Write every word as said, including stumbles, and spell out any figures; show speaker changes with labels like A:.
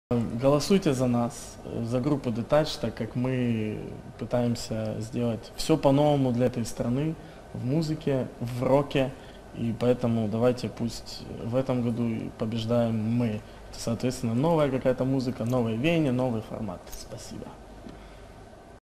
A: Голосуйте за нас, за группу Detach, так как мы пытаемся сделать все по-новому для этой страны, в музыке, в роке, и поэтому давайте пусть в этом году побеждаем мы. Соответственно, новая какая-то музыка, новые веяния, новый формат. Спасибо.